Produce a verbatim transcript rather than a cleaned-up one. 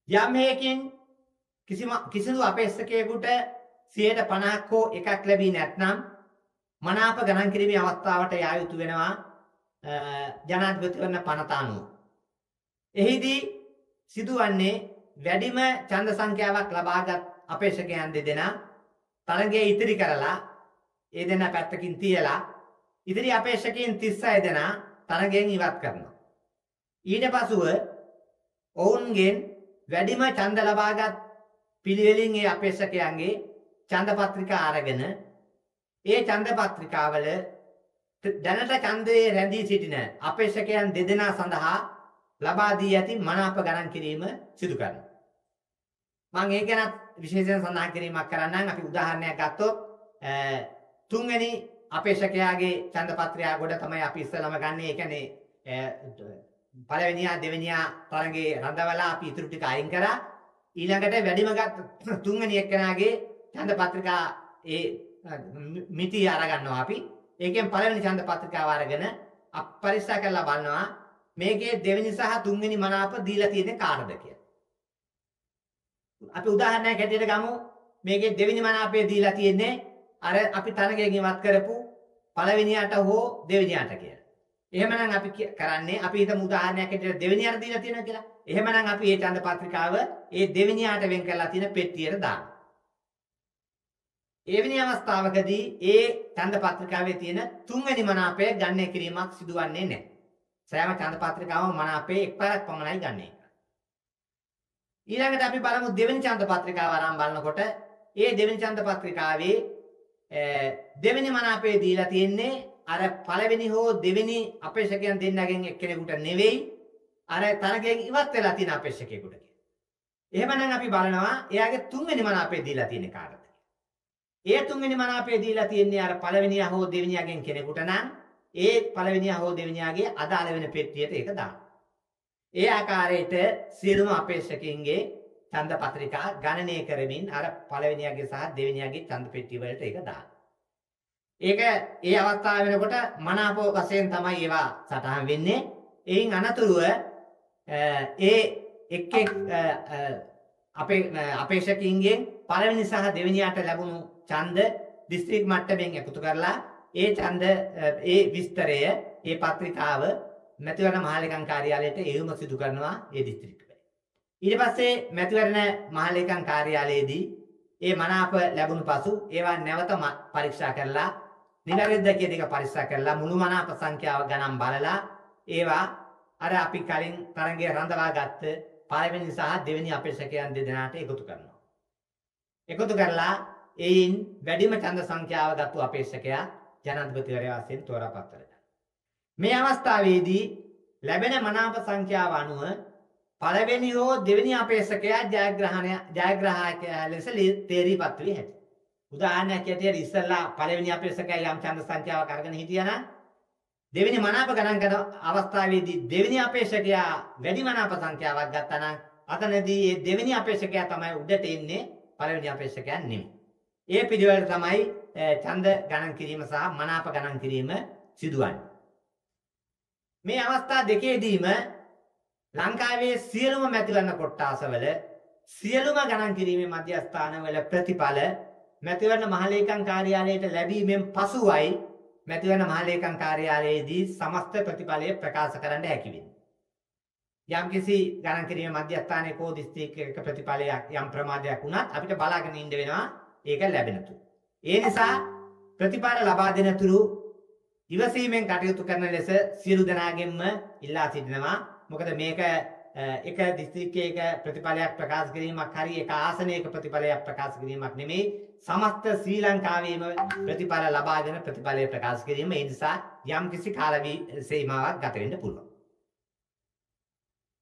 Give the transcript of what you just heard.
යම් හේකින් කිසිම කිසිදු අපේක්ෂකයෙකුට සියයට පනහක් හෝ එකක් ලැබී නැත්නම් මනාප ගණන් කිරීමේ අවස්ථාවට යා යුතු වෙනවා ජනාධිපතිවරණ පනත අනුව. එහිදී සිදුවන්නේ වැඩිම ඡන්ද සංඛ්‍යාවක් ලබාගත් අපේක්ෂකයන් දෙදෙනා තරගය ඉතිරි කරලා ඒ දෙනා පැත්තකින් තියලා ඉදිරි අපේක්ෂකයන් තිස් හය දෙනා තරගයෙන් ඉවත් කරනවා. ඊට පසුව ඔවුන්ගෙන් වැඩිම ඡන්ද ලබාගත් පිළිවෙලින් ඒ අපේක්ෂකයන්ගේ ඡන්ද පත්‍රිකා අරගෙන ඒ ඡන්ද පත්‍රිකාවල දැනට ඡන්දයේ රැඳී සිටින අපේක්ෂකයන් දෙදෙනා සඳහා ලබා දී ඇති මනාප ගණන් කිරීම සිදු කරනවා. මම ඒක ගැන විශේෂයෙන් සඳහන් කිරීමක් කරන්නම්. අපි උදාහරණයක් ගත්තොත් තුන්වෙනි අපේක්ෂකයාගේ ඡන්ද පත්‍රය ගොඩ තමයි අපි ඉස්සෙල්ලාම ගන්න. ඒ කියන්නේ පළවෙනියා දෙවෙනියා තරඟේ රඳවලා අපි ඉතුරු ටික අයින් කරා. ඊළඟට වැඩිම ගත් තුන්වෙනි එක්කෙනාගේ ඡන්ද පත්‍රිකා ඒ මිති අරගන්නවා අපි. ඒකෙන් පළවෙනි ඡන්ද පත්‍රිකාව අරගෙන අප පරීක්ෂා කරලා බලනවා මේකේ දෙවෙනි සහ තුන්වෙනි මනාප දීලා තියෙන්නේ කාටද කියලා. අපි උදාහරණයක් හැටියට ගමු. මේකේ දෙවෙනි මනාපය දීලා තියෙන්නේ අර අපි තරගයෙන් ඉවත් කරපු පළවෙනියට හෝ දෙවෙනියට කියලා. එහෙමනම් අපි කරන්නේ අපි හිතමු උදාහරණයක් හැටියට දෙවෙනියට දීලා තියෙනවා කියලා. එහෙමනම් අපි මේ ඡන්ද පත්‍රිකාව ඒ දෙවෙනියට වෙන් කරලා තියෙන පෙට්ටියට දානවා. එවැනි අවස්ථාවකදී ඒ ඡන්ද පත්‍රිකාවේ තියෙන තුන්වෙනි මනාපය ගණනය කිරීමක් සිදුවන්නේ නැහැ. සෑම ඡන්ද පත්‍රිකාවම මනාපේ එක්වරක් පමණයි ගන්නේ. ඊළඟට අපි බලමු දෙවෙනි ඡන්ද පත්‍රිකාව අරන් බලනකොට ඒ දෙවෙනි ඡන්ද පත්‍රිකාවේ දෙවෙනි මනාපේ දීලා තියෙන්නේ අර පළවෙනි හෝ දෙවෙනි අපේක්ෂකයන් දෙන්නගෙන් එක්කෙනෙකුට නෙවෙයි අර තරගයෙන් ඉවත් වෙලා තියෙන අපේක්ෂකයෙකුට කියලා. එහෙමනම් අපි බලනවා එයාගේ තුන්වෙනි මනාපේ දීලා තියෙන්නේ කාටද? ඒ තුන්වෙනි මනාපේ දීලා තියෙන්නේ අර පළවෙනියා හෝ දෙවෙනියාගෙන් කෙනෙකුට නම් ඒ පළවෙනියා හෝ දෙවෙනියාගේ අදාළ වෙන පෙට්ටියට ඒක දාන්න. ඒ ආකාරයට සියලුම අපේක්ෂකයන්ගේ ඡන්ද පත්‍රිකා ගණනය කරමින් අර පළවෙනියාගේ සහ දෙවෙනියාගේ ඡන්ද පෙට්ටිය වලට ඒක දාන්න. ඒක ඒ අවස්ථාව වෙනකොට මනාප වශයෙන් තමයි ඒවා සටහන් වෙන්නේ. එයින් අනතුරුව ඒ එක් එක් අපේ අපේක්ෂකයන්ගෙන් පළවෙනි සහ දෙවෙනියට ලැබුණු ඡන්ද දිස්ත්‍රික් මට්ටමින් එකතු කරලා ඒ ඡන්ද ඒ විස්තරය ඒ පත්‍රිකාව මැතිවරණ මහලේකම් කාර්යාලයට එවුම සිදු කරනවා ඒ දිස්ත්‍රික්කවල. ඊට පස්සේ මැතිවරණ මහලේකම් කාර්යාලයේදී ඒ මනාප ලැබුණු පසු ඒවා නැවත පරීක්ෂා කරලා නිවැරදිද කියන එක පරීක්ෂා කරලා මුළු මනාප සංඛ්‍යාව ගණන් බලලා ඒවා අර අපි කලින් තරඟය රඳවා ගත්ත පළවෙනි සහ දෙවෙනි අපේක්ෂකයන් දෙදෙනාට එකතු කරනවා. එකතු කරලා එයින් වැඩිම ඡන්ද සංඛ්‍යාව ගත්තු අපේක්ෂකයා ජනාධිපතිවරයා වශයෙන් තෝරාපත් කරගන්නවා. මේ අවස්ථාවේදී ලැබෙන මනාප සංඛ්‍යාව අනුව පළවෙනි හෝ දෙවෙනි අපේක්ෂකයා ජයග්‍රහණය ජයග්‍රාහකයා ලෙස තේරීපත් වී ඇත. උදාහරණයක් ඇටියට ඉස්සෙල්ලා පළවෙනි අපේක්ෂකයා යම් ඡන්ද සංඛ්‍යාවක් අරගෙන හිටියා නම් දෙවෙනි මනාප ගණන් කරන අවස්ථාවේදී දෙවෙනි අපේක්ෂකයා වැඩි මනාප සංඛ්‍යාවක් ගත්තා නම් අතනදී මේ දෙවෙනි අපේක්ෂකයා තමයි උඩට එන්නේ පළවෙනි අපේක්ෂකයා නෙමෙයි. ඒ පිළිවෙල තමයි ඡන්ද ගණන් කිරීම සහ මනාප ගණන් කිරීම සිදුවන්නේ. මේ අවස්ථා දෙකේදීම ලංකාවේ සියලුම මැතිවරණ කොට්ටාසවල සියලුම ගණන් කිරීමේ මධ්‍යස්ථානවල ප්‍රතිඵල මැතිවරණ මහලේකම් කාර්යාලයට ලැබීමෙන් පසුවයි මැතිවරණ මහලේකම් කාර්යාලයේදී සමස්ත ප්‍රතිඵලය ප්‍රකාශ කරන්න හැකි වෙන්නේ. යම්කිසි ගණන් කිරීමේ මධ්‍යස්ථානයේ කෝ දිස්ත්‍රික්කයක ප්‍රතිඵලයක් යම් ප්‍රමාදයක් වුණත් අපිට බලාගෙන ඉන්න වෙනවා ඒක ලැබෙන තුරු. ඒ නිසා ප්‍රතිඵල ලබා දෙන තුරු ඉවසීමෙන් කටයුතු කරන ලෙස සියලු දෙනාගෙන්ම ඉල්ලා සිටිනවා. මොකද මේක එක දිස්ත්‍රික්කයක ප්‍රතිඵලයක් ප්‍රකාශ කිරීමක් හරි එක ආසනයක ප්‍රතිඵලයක් ප්‍රකාශ කිරීමක් නෙමෙයි සමස්ත ශ්‍රී ලංකාවේම ප්‍රතිඵල ලබාගෙන ප්‍රතිඵලය ප්‍රකාශ කිරීම. ඒ නිසා යම් කිසි කාල සීමාවක් ගත වෙන්න පුළුවන්.